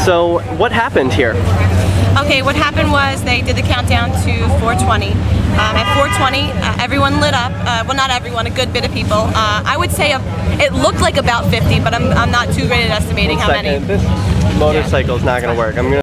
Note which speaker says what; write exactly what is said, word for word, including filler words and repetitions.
Speaker 1: So what happened here?
Speaker 2: Okay, what happened was they did the countdown to four twenty. Um, at four twenty, uh, everyone lit up. Uh, well, not everyone, a good bit of people. Uh, I would say a, it looked like about fifty, but I'm, I'm not too great at estimating how many.
Speaker 1: This motorcycle is not going to work. I'm gonna